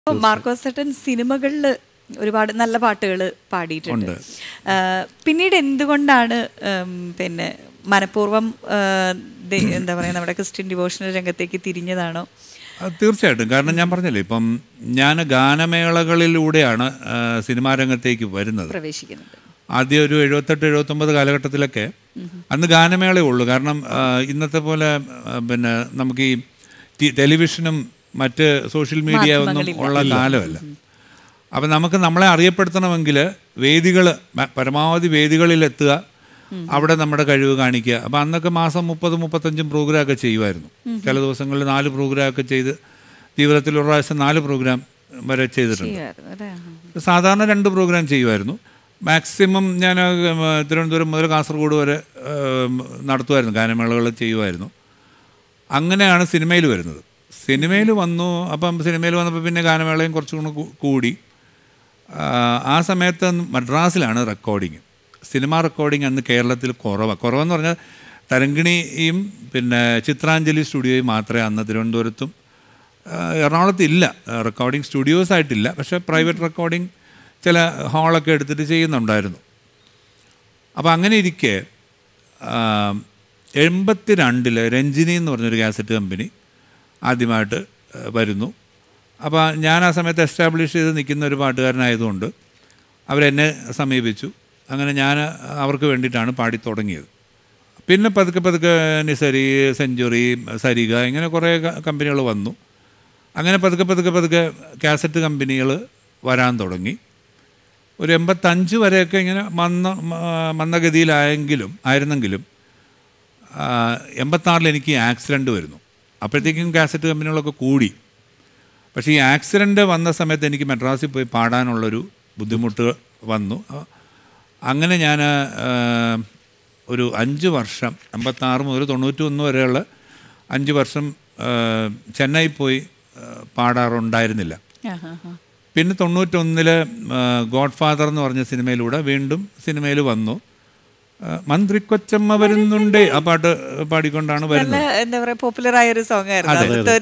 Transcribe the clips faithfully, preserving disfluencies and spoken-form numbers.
മാർക്കോസ് ചേട്ടൻ സിനിമകളിൽ ഒരുപാട് നല്ല പാട്ടുകൾ പാടിയിട്ടുണ്ട്. പിന്നീട് എന്തുകൊണ്ടാണ് പിന്നെ മനഃപൂർവ്വം എന്താ പറയുക നമ്മുടെ ക്രിസ്ത്യൻ ഡിവോഷണൽ രംഗത്തേക്ക് തിരിഞ്ഞതാണോ? തീർച്ചയായിട്ടും. കാരണം ഞാൻ പറഞ്ഞല്ലേ, ഇപ്പം ഞാൻ ഗാനമേളകളിലൂടെയാണ് സിനിമാ രംഗത്തേക്ക് വരുന്നത്, പ്രവേശിക്കുന്നത്. ആദ്യം ഒരു എഴുപത്തെട്ട് എഴുപത്തൊമ്പത് കാലഘട്ടത്തിലൊക്കെ അന്ന് ഗാനമേളയേ ഉള്ളൂ. കാരണം ഇന്നത്തെ പോലെ പിന്നെ നമുക്ക് ഈ ടെലിവിഷനും മറ്റ് സോഷ്യൽ മീഡിയ ഒന്നും ഉള്ള കാലമല്ല. അപ്പം നമുക്ക് നമ്മളെ അറിയപ്പെടുത്തണമെങ്കിൽ വേദികൾ, പരമാവധി വേദികളിലെത്തുക, അവിടെ നമ്മുടെ കഴിവ് കാണിക്കുക. അപ്പം അന്നൊക്കെ മാസം മുപ്പത് മുപ്പത്തഞ്ചും പ്രോഗ്രാമൊക്കെ ചെയ്യുമായിരുന്നു. ചില ദിവസങ്ങളിൽ നാല് പ്രോഗ്രാമൊക്കെ ചെയ്ത്, ജീവിതത്തിൽ ഒരു പ്രാവശ്യം നാല് പ്രോഗ്രാം വരെ ചെയ്തിട്ടുണ്ട്. സാധാരണ രണ്ട് പ്രോഗ്രാം ചെയ്യുമായിരുന്നു. മാക്സിമം ഞാൻ തിരുവനന്തപുരം മുതൽ കാസർഗോഡ് വരെ നടത്തുമായിരുന്നു, ഗാനമേളകൾ ചെയ്യുമായിരുന്നു. അങ്ങനെയാണ് സിനിമയിൽ വരുന്നത്. സിനിമയിൽ വന്നു. അപ്പം സിനിമയിൽ വന്നപ്പോൾ പിന്നെ ഗാനമേളയും കുറച്ചും കൂടെ കൂടി. ആ സമയത്ത് മദ്രാസിലാണ് റെക്കോർഡിങ്. സിനിമ റെക്കോർഡിങ് അന്ന് കേരളത്തിൽ കുറവാണ്. കുറവെന്ന് പറഞ്ഞാൽ തരങ്കിണിയും പിന്നെ ചിത്രാഞ്ജലി സ്റ്റുഡിയോയും മാത്രമേ അന്ന് തിരുവനന്തപുരത്തും എറണാകുളത്തും ഇല്ല. റെക്കോർഡിങ് സ്റ്റുഡിയോസ് ആയിട്ടില്ല, പക്ഷേ പ്രൈവറ്റ് റെക്കോർഡിങ് ചില ഹാളൊക്കെ എടുത്തിട്ട് ചെയ്യുന്നുണ്ടായിരുന്നു. അപ്പോൾ അങ്ങനെ ഇരിക്കെ എൺപത്തി രണ്ടിൽ രഞ്ജിനി എന്ന് പറഞ്ഞൊരു കാസറ്റ് കമ്പനി ആദ്യമായിട്ട് വരുന്നു. അപ്പോൾ ഞാൻ ആ സമയത്ത് എസ്റ്റാബ്ലിഷ് ചെയ്ത് നിൽക്കുന്ന ഒരു പാട്ടുകാരനായതുകൊണ്ട് അവരെന്നെ സമീപിച്ചു. അങ്ങനെ ഞാൻ അവർക്ക് വേണ്ടിയിട്ടാണ് പാടി തുടങ്ങിയത്. പിന്നെ പതുക്കെ പതുക്കെ നിസരി, സെഞ്ച്വറി, സരിക, ഇങ്ങനെ കുറേ കമ്പനികൾ വന്നു. അങ്ങനെ പതുക്കെ പതുക്കെ പതുക്കെ കാസറ്റ് കമ്പനികൾ വരാൻ തുടങ്ങി. ഒരു എൺപത്തഞ്ച് വരെയൊക്കെ ഇങ്ങനെ മന്ദ മന്ദഗതിയിലായെങ്കിലും ആയിരുന്നെങ്കിലും എൺപത്താറിൽ എനിക്ക് ആക്സിഡൻറ്റ് വരുന്നു. അപ്പോഴത്തേക്കും കാസറ്റ് കമ്പനികളൊക്കെ കൂടി. പക്ഷേ ഈ ആക്സിഡൻറ്റ് വന്ന സമയത്ത് എനിക്ക് മദ്രാസിൽ പോയി പാടാനുള്ളൊരു ബുദ്ധിമുട്ട് വന്നു. അങ്ങനെ ഞാൻ ഒരു അഞ്ച് വർഷം, എൺപത്താറ് മുതൽ തൊണ്ണൂറ്റി ഒന്ന് വരെയുള്ള അഞ്ച് വർഷം ചെന്നൈ പോയി പാടാറുണ്ടായിരുന്നില്ല. പിന്നെ തൊണ്ണൂറ്റൊന്നിൽ ഗോഡ് ഫാദർ എന്ന് പറഞ്ഞ സിനിമയിലൂടെ വീണ്ടും സിനിമയിൽ വന്നു. മന്ത്രി കൊച്ചമ്മ വരുന്നുണ്ട്, ആ പാട്ട് പാടിക്കൊണ്ടാണ് വരുന്നത്. എന്താ പറയുക, പോപ്പുലർ ആയ ഒരു സോങ് ആയിരുന്നു.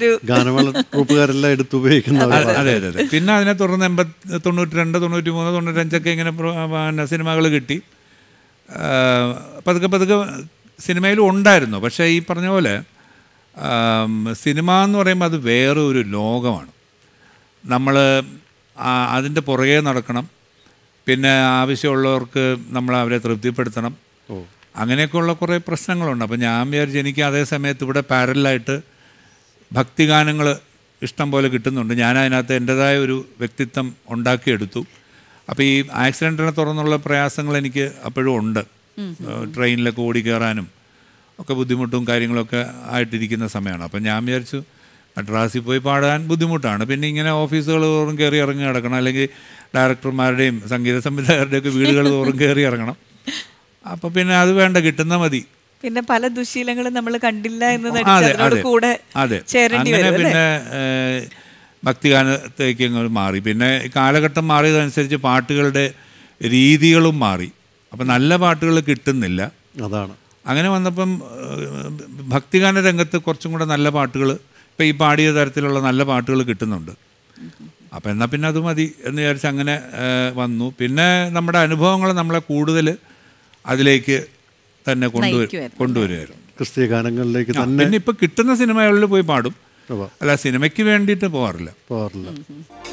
അതെ അതെ അതെ. പിന്നെ അതിനെ തുടർന്ന് എൺപത്തി തൊണ്ണൂറ്റി രണ്ട് തൊണ്ണൂറ്റി മൂന്ന് തൊണ്ണൂറ്റഞ്ചൊക്കെ ഇങ്ങനെ പിന്നെ സിനിമകൾ കിട്ടി. പതുക്കെ പതുക്കെ സിനിമയിലും ഉണ്ടായിരുന്നു. പക്ഷേ ഈ പറഞ്ഞ പോലെ സിനിമ എന്ന് പറയുമ്പോൾ അത് വേറെ ഒരു ലോകമാണ്. നമ്മൾ അതിൻ്റെ പുറകെ നടക്കണം. പിന്നെ ആവശ്യമുള്ളവർക്ക് നമ്മൾ അവരെ തൃപ്തിപ്പെടുത്തണം. അങ്ങനെയൊക്കെയുള്ള കുറേ പ്രശ്നങ്ങളുണ്ട്. അപ്പോൾ ഞാൻ വിചാരിച്ചു എനിക്ക് അതേ സമയത്ത് ഇവിടെ പാരലായിട്ട് ഭക്തിഗാനങ്ങൾ ഇഷ്ടം പോലെ കിട്ടുന്നുണ്ട്. ഞാൻ അതിനകത്ത് എൻ്റേതായ ഒരു വ്യക്തിത്വം ഉണ്ടാക്കിയെടുത്തു. അപ്പോൾ ഈ ആക്സിഡൻറ്റിനെ തുടർന്നുള്ള പ്രയാസങ്ങൾ എനിക്ക് അപ്പോഴും ഉണ്ട്. ട്രെയിനിലൊക്കെ ഓടി കയറാനും ഒക്കെ ബുദ്ധിമുട്ടും കാര്യങ്ങളൊക്കെ ആയിട്ടിരിക്കുന്ന സമയമാണ്. അപ്പം ഞാൻ വിചാരിച്ചു മദ്രാസിൽ പോയി പാടാൻ ബുദ്ധിമുട്ടാണ്. പിന്നെ ഇങ്ങനെ ഓഫീസുകൾ തോറും കയറി ഇറങ്ങി കിടക്കണം, അല്ലെങ്കിൽ ഡയറക്ടർമാരുടെയും സംഗീത സംവിധായകരുടെയൊക്കെ വീടുകൾ തോറും കയറി ഇറങ്ങണം. അപ്പോൾ പിന്നെ അത് വേണ്ട, കിട്ടുന്ന മതി. പിന്നെ പല ദുശീലങ്ങളും നമ്മൾ കണ്ടില്ല എന്ന് അതെ അതെ അതെ അങ്ങനെ പിന്നെ ഭക്തിഗാനത്തേക്ക് അങ്ങ് മാറി. പിന്നെ കാലഘട്ടം മാറിയതനുസരിച്ച് പാട്ടുകളുടെ രീതികളും മാറി. അപ്പം നല്ല പാട്ടുകൾ കിട്ടുന്നില്ല. അതാണ് അങ്ങനെ വന്നപ്പം ഭക്തിഗാന രംഗത്ത് കുറച്ചും കൂടെ നല്ല പാട്ടുകൾ, ഇപ്പം ഈ പാടിയ തരത്തിലുള്ള നല്ല പാട്ടുകൾ കിട്ടുന്നുണ്ട്. അപ്പം എന്നാൽ പിന്നെ അത് മതി എന്ന് വിചാരിച്ച് അങ്ങനെ വന്നു. പിന്നെ നമ്മുടെ അനുഭവങ്ങൾ നമ്മളെ കൂടുതൽ അതിലേക്ക് തന്നെ കൊണ്ടുവരും കൊണ്ടുവരുമായിരുന്നു ക്രിസ്തീയ ഗാനങ്ങളിലേക്ക് തന്നെ. പിന്നെ ഇപ്പം കിട്ടുന്ന സിനിമകളിൽ പോയി പാടും, അല്ല സിനിമയ്ക്ക് വേണ്ടിയിട്ട് പോകാറില്ല പോകാറില്ല